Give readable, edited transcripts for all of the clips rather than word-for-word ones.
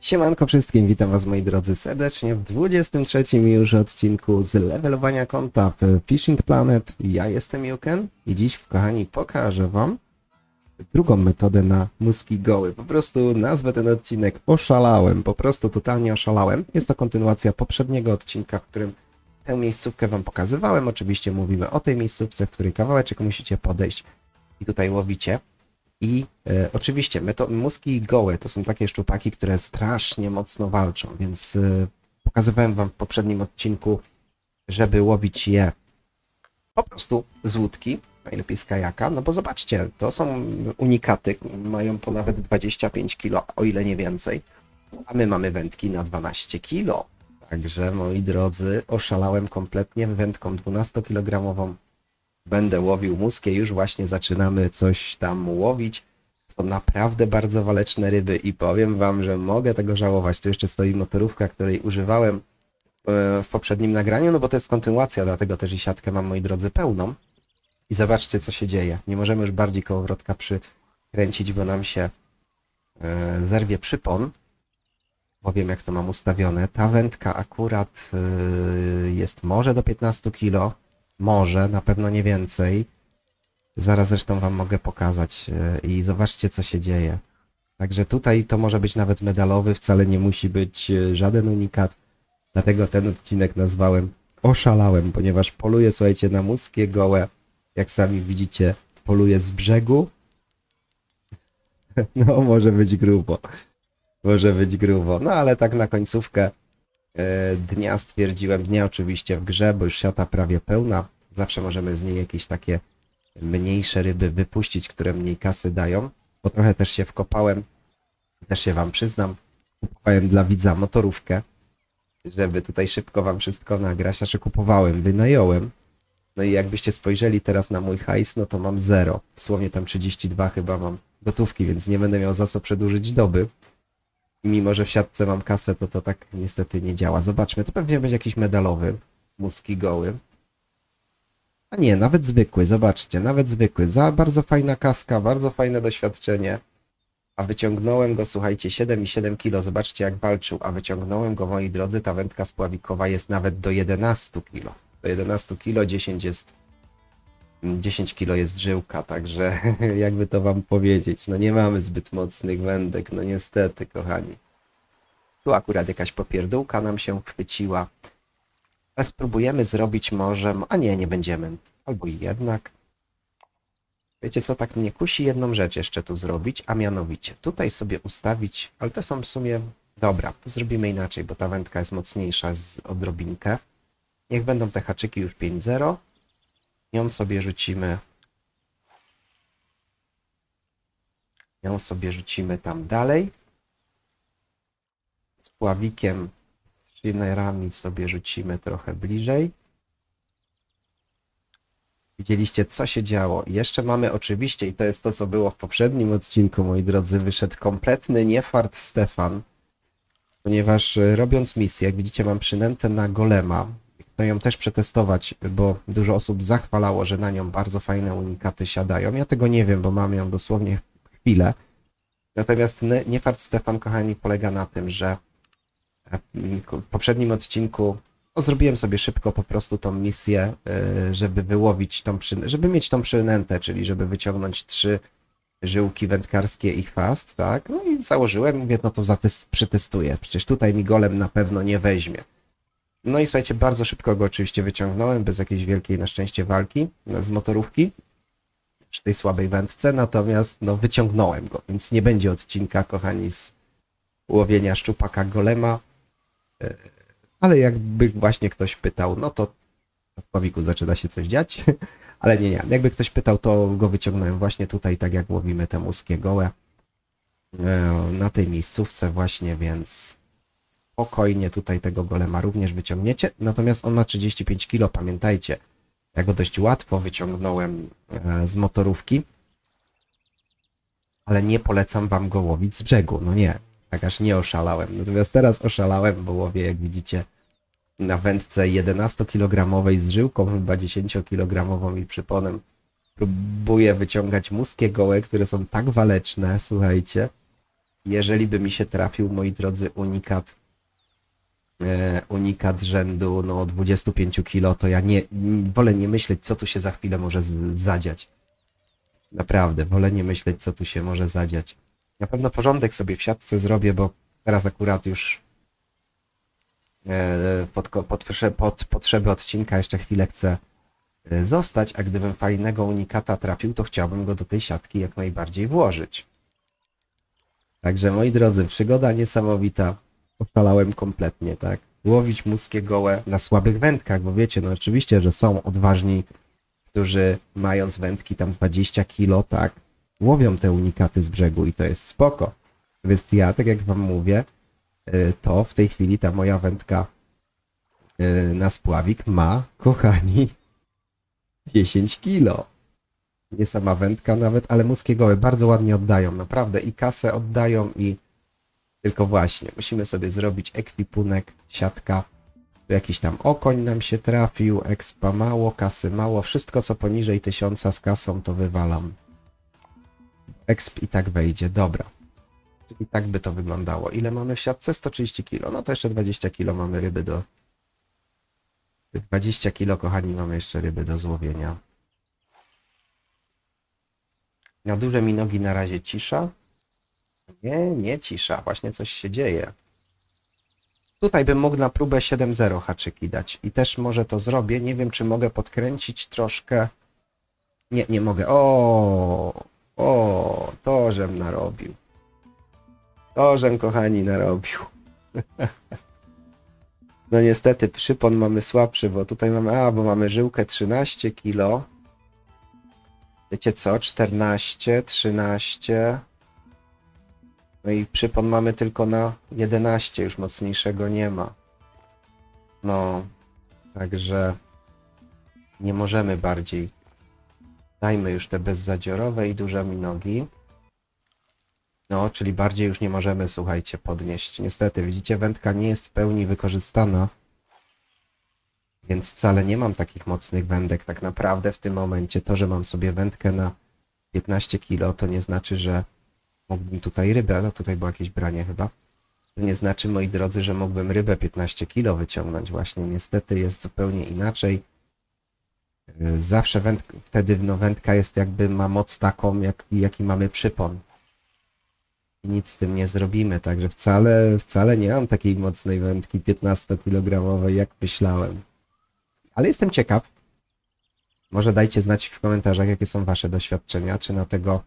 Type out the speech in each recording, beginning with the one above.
Siemanko wszystkim, witam was moi drodzy serdecznie w 23 już odcinku z levelowania konta w Fishing Planet. Ja jestem Juken i dziś, kochani, pokażę wam drugą metodę na muski goły. Po prostu nazwę ten odcinek Oszalałem, po prostu totalnie oszalałem. Jest to kontynuacja poprzedniego odcinka, w którym tę miejscówkę wam pokazywałem. Oczywiście mówimy o tej miejscówce, w której kawałeczek musicie podejść i tutaj łowicie. I oczywiście muski gołe to są takie szczupaki, które strasznie mocno walczą, więc pokazywałem wam w poprzednim odcinku, żeby łowić je po prostu z łódki, najlepiej z kajaka, no bo zobaczcie, to są unikaty, mają po nawet 25 kg, o ile nie więcej, a my mamy wędki na 12 kg. Także moi drodzy, oszalałem kompletnie wędką 12-kilogramową. Będę łowił muskie, już właśnie zaczynamy coś tam łowić. Są naprawdę bardzo waleczne ryby i powiem wam, że mogę tego żałować. Tu jeszcze stoi motorówka, której używałem w poprzednim nagraniu, no bo to jest kontynuacja, dlatego też i siatkę mam, moi drodzy, pełną. I zobaczcie, co się dzieje. Nie możemy już bardziej kołowrotka przykręcić, bo nam się zerwie przypon. Bo wiem, jak to mam ustawione. Ta wędka akurat jest może do 15 kg. Może, na pewno nie więcej. Zaraz zresztą wam mogę pokazać i zobaczcie, co się dzieje. Także tutaj to może być nawet medalowy, wcale nie musi być żaden unikat. Dlatego ten odcinek nazwałem Oszalałem, ponieważ poluję, słuchajcie, na muskie gołe. Jak sami widzicie, poluję z brzegu. No, może być grubo. Może być grubo. No, ale tak na końcówkę dnia stwierdziłem, dnia oczywiście w grze, bo już siata prawie pełna. Zawsze możemy z niej jakieś takie mniejsze ryby wypuścić, które mniej kasy dają. Bo trochę też się wkopałem, też się wam przyznam, kupowałem dla widza motorówkę, żeby tutaj szybko wam wszystko nagrać, znaczy kupowałem, wynająłem. No i jakbyście spojrzeli teraz na mój hajs, no to mam 0. Dosłownie tam 32 chyba mam gotówki, więc nie będę miał za co przedłużyć doby. I mimo, że w siatce mam kasę, to tak niestety nie działa. Zobaczmy, to pewnie będzie jakiś medalowy, muski goły. A nie, nawet zwykły, zobaczcie, nawet zwykły. Bardzo fajna kaska, bardzo fajne doświadczenie. A wyciągnąłem go, słuchajcie, 7,7 kg. Zobaczcie, jak walczył. A wyciągnąłem go, moi drodzy, ta wędka spławikowa jest nawet do 11 kg. Do 11 kg 10 kg jest żyłka, także jakby to wam powiedzieć, no nie mamy zbyt mocnych wędek, no niestety, kochani. Tu akurat jakaś popierdółka nam się chwyciła. A spróbujemy zrobić może, a nie, nie będziemy. Albo i jednak. Wiecie co, tak mnie kusi jedną rzecz jeszcze tu zrobić, a mianowicie tutaj sobie ustawić, ale te są w sumie, dobra, to zrobimy inaczej, bo ta wędka jest mocniejsza z odrobinkę. Niech będą te haczyki już 5-0. Ją sobie rzucimy. Ją sobie rzucimy tam dalej. Z pławikiem, z shinerami sobie rzucimy trochę bliżej. Widzieliście, co się działo. Jeszcze mamy oczywiście, i to jest to, co było w poprzednim odcinku, moi drodzy, wyszedł kompletny niefart Stefan, ponieważ robiąc misję, jak widzicie, mam przynętę na golema. Chcę ją też przetestować, bo dużo osób zachwalało, że na nią bardzo fajne unikaty siadają. Ja tego nie wiem, bo mam ją dosłownie chwilę. Natomiast niefart Stefan, kochani, polega na tym, że w poprzednim odcinku zrobiłem sobie szybko po prostu tą misję, żeby wyłowić żeby mieć tą przynętę, czyli żeby wyciągnąć 3 żyłki wędkarskie i chwast, tak? No i założyłem, mówię, no to przetestuję. Przecież tutaj mi golem na pewno nie weźmie. No i słuchajcie, bardzo szybko go oczywiście wyciągnąłem, bez jakiejś wielkiej na szczęście walki z motorówki, przy tej słabej wędce, natomiast no wyciągnąłem go, więc nie będzie odcinka, kochani, z łowienia szczupaka golema, ale jakby właśnie ktoś pytał, no to na spławiku zaczyna się coś dziać, ale nie, jakby ktoś pytał, to go wyciągnąłem właśnie tutaj, tak jak łowimy te muskie gołe, na tej miejscówce właśnie, więc spokojnie tutaj tego golema również wyciągniecie, natomiast on ma 35 kg, pamiętajcie, ja go dość łatwo wyciągnąłem z motorówki, ale nie polecam wam go łowić z brzegu, no nie, tak aż nie oszalałem, natomiast teraz oszalałem, bo łowię, jak widzicie, na wędce 11-kilogramowej z żyłką, chyba 10-kilogramową i przyponem. Próbuję wyciągać muskie gołe, które są tak waleczne, słuchajcie, Jeżeli by mi się trafił, moi drodzy, unikat rzędu no 25 kilo, to ja wolę nie myśleć, co tu się za chwilę może zadziać. Naprawdę, wolę nie myśleć, co tu się może zadziać. Na pewno porządek sobie w siatce zrobię, bo teraz akurat już pod potrzeby odcinka jeszcze chwilę chcę zostać, a gdybym fajnego unikata trafił, to chciałbym go do tej siatki jak najbardziej włożyć. Także moi drodzy, przygoda niesamowita. Oszalałem kompletnie, tak? Łowić muskie gołe na słabych wędkach, bo wiecie, no oczywiście, że są odważni, którzy mając wędki tam 20 kilo, tak, łowią te unikaty z brzegu i to jest spoko. Więc ja, tak jak wam mówię, to w tej chwili ta moja wędka na spławik ma, kochani, 10 kilo. Nie sama wędka nawet, ale muskie gołe bardzo ładnie oddają, naprawdę. I kasę oddają i tylko właśnie, musimy sobie zrobić ekwipunek, siatka. Tu jakiś tam okoń nam się trafił, expa mało, kasy mało. Wszystko co poniżej 1000 z kasą to wywalam. Exp i tak wejdzie, dobra. Czyli tak by to wyglądało. Ile mamy w siatce? 130 kg. No to jeszcze 20 kg mamy ryby do... 20 kg, kochani, mamy jeszcze ryby do złowienia. Na duże minogi na razie cisza. Nie cisza, właśnie coś się dzieje. Tutaj bym mógł na próbę 7-0 haczyki dać. I też może to zrobię. Nie wiem, czy mogę podkręcić troszkę. Nie mogę. To żem narobił. To żem, kochani, narobił. No niestety, przypon mamy słabszy, bo tutaj mamy, bo mamy żyłkę 13 kg. Wiecie co? 14, 13. No i przypon mamy tylko na 11, już mocniejszego nie ma. No, także nie możemy bardziej. Dajmy już te bezzadziorowe i duże minogi. No, czyli bardziej już nie możemy, słuchajcie, podnieść. Niestety, widzicie, wędka nie jest w pełni wykorzystana. Więc wcale nie mam takich mocnych wędek. Tak naprawdę w tym momencie to, że mam sobie wędkę na 15 kg, to nie znaczy, że mógłbym tutaj rybę, no tutaj było jakieś branie chyba. To nie znaczy, moi drodzy, że mógłbym rybę 15 kg wyciągnąć. Właśnie niestety jest zupełnie inaczej. Zawsze wtedy wędka jest jakby ma moc taką, jaki mamy przypon. I nic z tym nie zrobimy, także wcale nie mam takiej mocnej wędki 15-kilogramowej, jak myślałem. Ale jestem ciekaw. Może dajcie znać w komentarzach, jakie są wasze doświadczenia, czy na tego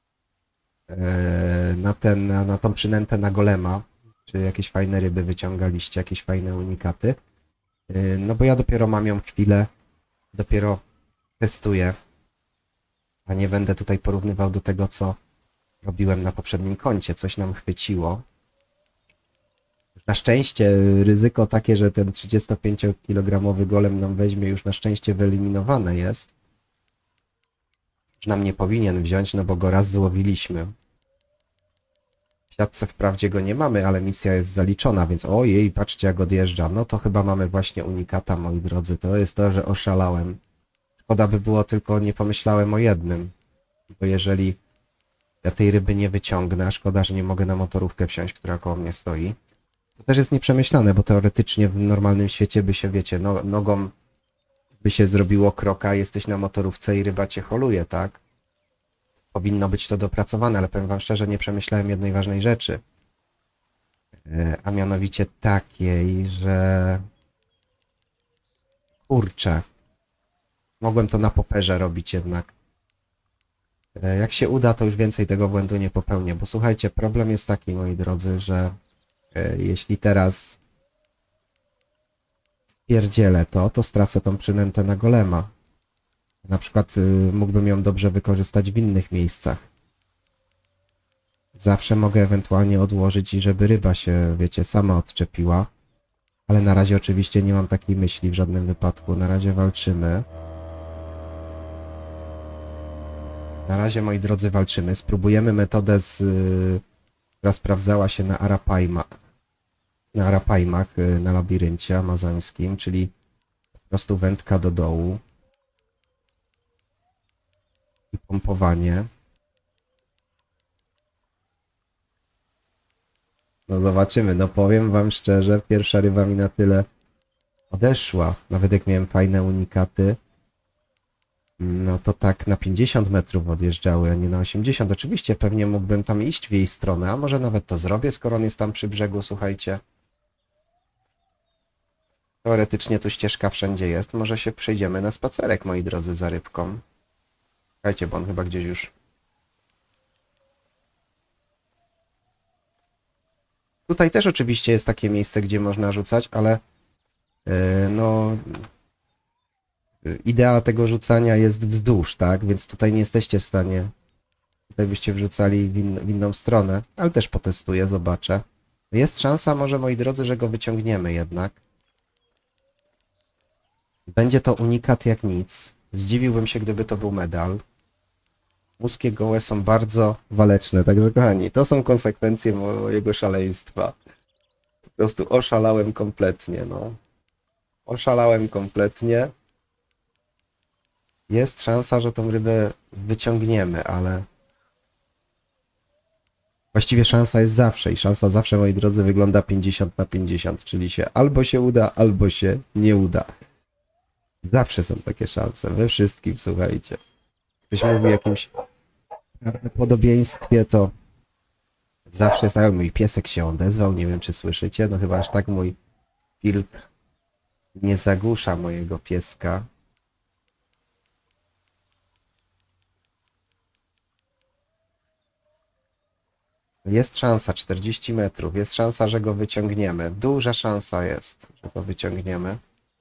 na tą przynętę na golema, czy jakieś fajne ryby wyciągaliście, jakieś fajne unikaty. No bo ja dopiero mam ją chwilę, dopiero testuję, a nie będę tutaj porównywał do tego, co robiłem na poprzednim koncie. Coś nam chwyciło. Na szczęście ryzyko takie, że ten 35-kilogramowy golem nam weźmie, już na szczęście wyeliminowane jest. Już nam nie powinien wziąć, no bo go raz złowiliśmy. W siatce wprawdzie go nie mamy, ale misja jest zaliczona, więc ojej, patrzcie jak odjeżdża. No to chyba mamy właśnie unikata, moi drodzy. To jest to, że oszalałem. Szkoda by było, tylko nie pomyślałem o jednym. Bo jeżeli ja tej ryby nie wyciągnę, a szkoda, że nie mogę na motorówkę wsiąść, która koło mnie stoi. To też jest nieprzemyślane, bo teoretycznie w normalnym świecie by się, wiecie, nogą by się zrobiło kroka, jesteś na motorówce i ryba cię holuje, tak? Powinno być to dopracowane, ale powiem wam szczerze, nie przemyślałem jednej ważnej rzeczy. A mianowicie takiej, że... Kurczę. Mogłem to na poperze robić jednak. Jak się uda, to już więcej tego błędu nie popełnię, bo słuchajcie, problem jest taki, moi drodzy, że jeśli teraz spierdzielę to stracę tą przynętę na golema. Na przykład mógłbym ją dobrze wykorzystać w innych miejscach. Zawsze mogę ewentualnie odłożyć i żeby ryba się, wiecie, sama odczepiła. Ale na razie oczywiście nie mam takiej myśli w żadnym wypadku. Na razie walczymy. Na razie, moi drodzy, walczymy. Spróbujemy metodę, która sprawdzała się na Arapaimach, na labiryncie amazońskim, czyli po prostu wędka do dołu i pompowanie. No zobaczymy, no powiem wam szczerze, pierwsza ryba mi na tyle odeszła. Nawet jak miałem fajne unikaty, no to tak na 50 metrów odjeżdżały, a nie na 80. Oczywiście pewnie mógłbym tam iść w jej stronę, a może nawet to zrobię, skoro on jest tam przy brzegu, słuchajcie. Teoretycznie tu ścieżka wszędzie jest, może się przejdziemy na spacerek, moi drodzy, za rybką. Słuchajcie, bo on chyba gdzieś już... Tutaj też oczywiście jest takie miejsce, gdzie można rzucać, ale no... Idea tego rzucania jest wzdłuż, tak? Więc tutaj nie jesteście w stanie... Tutaj byście wrzucali w inną stronę, ale też potestuję, zobaczę. Jest szansa może, moi drodzy, że go wyciągniemy jednak. Będzie to unikat jak nic. Zdziwiłbym się, gdyby to był medal. Muskie gołe są bardzo waleczne, także kochani, to są konsekwencje mojego szaleństwa. Po prostu oszalałem kompletnie, no. Oszalałem kompletnie. Jest szansa, że tą rybę wyciągniemy, ale... Właściwie szansa jest zawsze i szansa zawsze, moi drodzy, wygląda 50 na 50, czyli się albo się uda, albo się nie uda. Zawsze są takie szanse, we wszystkim, słuchajcie. Ktoś mówi o jakimś prawdopodobieństwie, to zawsze jest, mój piesek się odezwał, nie wiem czy słyszycie, no chyba aż tak mój filtr nie zagłusza mojego pieska. Jest szansa, 40 metrów, jest szansa, że go wyciągniemy. Duża szansa jest, że go wyciągniemy.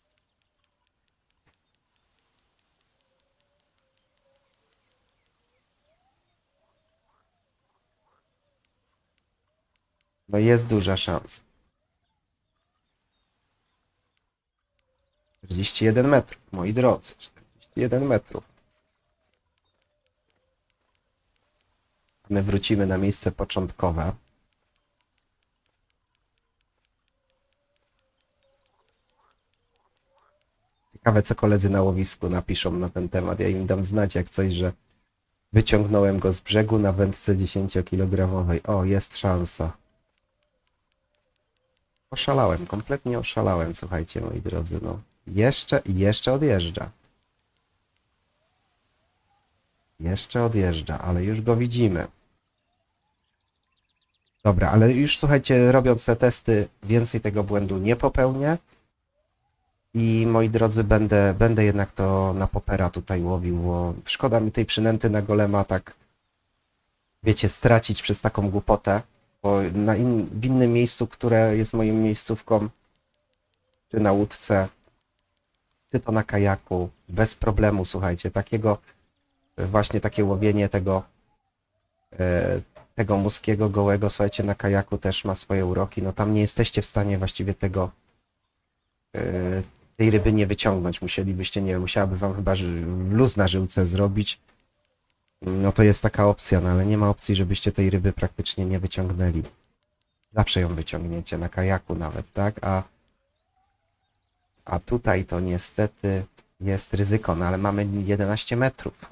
No jest duża szansa. 41 metrów, moi drodzy, 41 metrów. My wrócimy na miejsce początkowe. Ciekawe, co koledzy na łowisku napiszą na ten temat. Ja im dam znać jak coś, że wyciągnąłem go z brzegu na wędce 10-kilogramowej. O, jest szansa. Oszalałem, kompletnie oszalałem, słuchajcie, moi drodzy, no. Jeszcze odjeżdża. Jeszcze odjeżdża, ale już go widzimy. Dobra, ale już słuchajcie, robiąc te testy, więcej tego błędu nie popełnię. I moi drodzy, będę jednak to na popera tutaj łowił, bo szkoda mi tej przynęty na golema tak, wiecie, stracić przez taką głupotę. Bo w innym miejscu, które jest moją miejscówką, czy na łódce, czy to na kajaku, bez problemu, słuchajcie, właśnie takie łowienie tego muskiego gołego, słuchajcie, na kajaku też ma swoje uroki, no tam nie jesteście w stanie właściwie tej ryby nie wyciągnąć, musielibyście, nie wiem, musiałaby wam chyba luz na żyłce zrobić, no to jest taka opcja, no ale nie ma opcji, żebyście tej ryby praktycznie nie wyciągnęli. Zawsze ją wyciągniecie, na kajaku nawet, tak? A tutaj to niestety jest ryzyko, no ale mamy 11 metrów.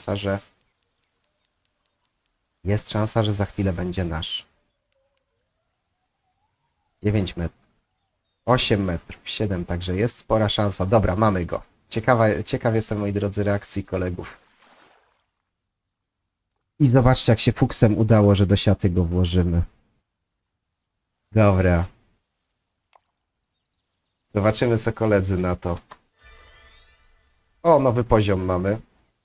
Jest szansa, że za chwilę będzie nasz. 9 metrów. 8 metrów, 7, także jest spora szansa. Dobra, mamy go. Ciekaw jestem, moi drodzy, reakcji kolegów. I zobaczcie, jak się fuksem udało, że do siaty go włożymy. Dobra. Zobaczymy, co koledzy na to. O, nowy poziom mamy.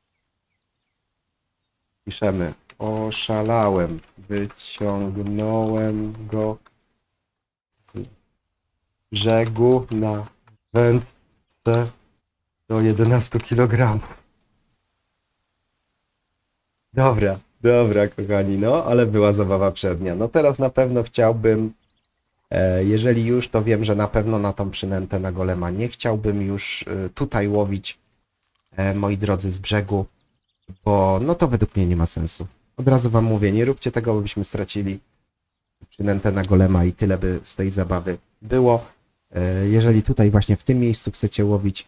Piszemy. Oszalałem. Wyciągnąłem go z brzegu na wędce do 11 kg. Dobra, kochani, no, ale była zabawa przednia. No teraz na pewno chciałbym, jeżeli już, to wiem, że na pewno na tą przynętę na golema nie chciałbym już tutaj łowić, moi drodzy, z brzegu, bo no to według mnie nie ma sensu. Od razu wam mówię, nie róbcie tego, bo byśmy stracili przynętę na golema i tyle by z tej zabawy było. Jeżeli tutaj właśnie w tym miejscu chcecie łowić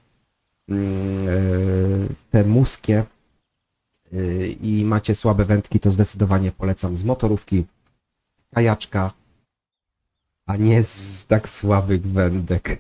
te muskie i macie słabe wędki, to zdecydowanie polecam z motorówki, z kajaczka, a nie z tak słabych wędek.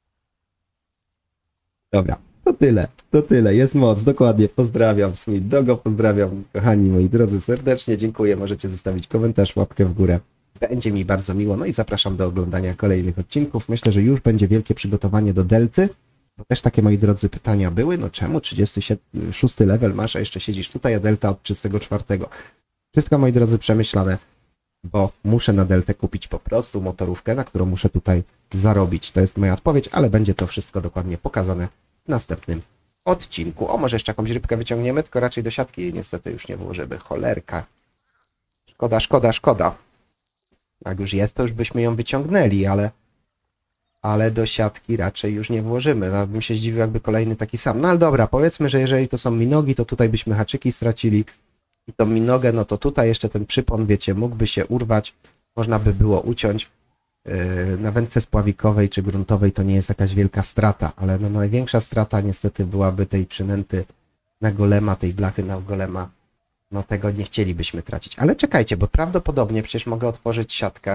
Dobra, to tyle, jest moc, dokładnie, pozdrawiam Sweet Dogo, pozdrawiam kochani moi drodzy serdecznie, dziękuję, możecie zostawić komentarz, łapkę w górę, będzie mi bardzo miło, no i zapraszam do oglądania kolejnych odcinków, myślę, że już będzie wielkie przygotowanie do delty, bo też takie, moi drodzy, pytania były, no czemu 36 level masz, a jeszcze siedzisz tutaj, a delta od 34. Wszystko, moi drodzy, przemyślane, bo muszę na deltę kupić po prostu motorówkę, na którą muszę tutaj zarobić. To jest moja odpowiedź, ale będzie to wszystko dokładnie pokazane w następnym odcinku. O, może jeszcze jakąś rybkę wyciągniemy, tylko raczej do siatki niestety już nie włożymy. Cholerka. Szkoda, szkoda, szkoda. Jak już jest, to już byśmy ją wyciągnęli, ale do siatki raczej już nie włożymy. No, bym się zdziwił, jakby kolejny taki sam. No ale dobra, powiedzmy, że jeżeli to są minogi, to tutaj byśmy haczyki stracili. I tą minogę, no to tutaj jeszcze ten przypon, wiecie, mógłby się urwać. Można by było uciąć. Na wędce spławikowej czy gruntowej to nie jest jakaś wielka strata, ale no największa strata niestety byłaby tej przynęty na golema, tej blachy na golema. No tego nie chcielibyśmy tracić. Ale czekajcie, bo prawdopodobnie przecież mogę otworzyć siatkę.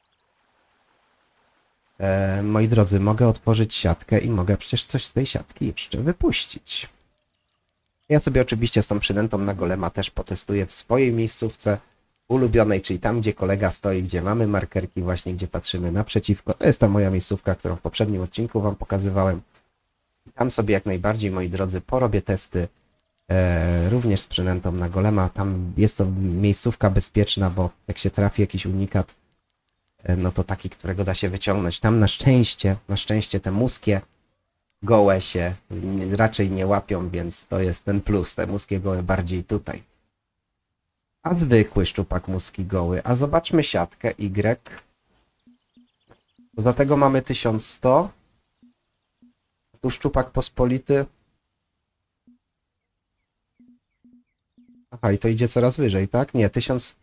Moi drodzy, mogę otworzyć siatkę i mogę przecież coś z tej siatki jeszcze wypuścić. Ja sobie oczywiście z tą przynętą na golema też potestuję w swojej miejscówce ulubionej, czyli tam, gdzie kolega stoi, gdzie mamy markerki właśnie, gdzie patrzymy naprzeciwko. To jest ta moja miejscówka, którą w poprzednim odcinku wam pokazywałem. I tam sobie jak najbardziej, moi drodzy, porobię testy również z przynętą na golema. Tam jest to miejscówka bezpieczna, bo jak się trafi jakiś unikat, no to taki, którego da się wyciągnąć. Tam na szczęście te muskie gołe się raczej nie łapią, więc to jest ten plus. Te muskie gołe bardziej tutaj. A zwykły szczupak muski goły. A zobaczmy siatkę Y. Poza tego mamy 1100. Tu szczupak pospolity. Aha, i to idzie coraz wyżej, tak? Nie,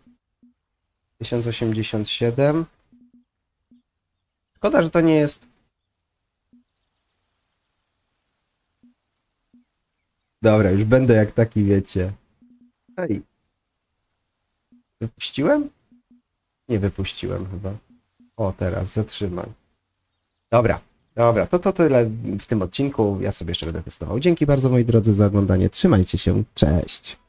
1087. Szkoda, że to nie jest... Dobra, już będę jak taki, wiecie. Ej. Wypuściłem? Nie wypuściłem chyba. O, teraz zatrzymaj. Dobra, to tyle w tym odcinku. Ja sobie jeszcze będę testował. Dzięki bardzo, moi drodzy, za oglądanie. Trzymajcie się, cześć.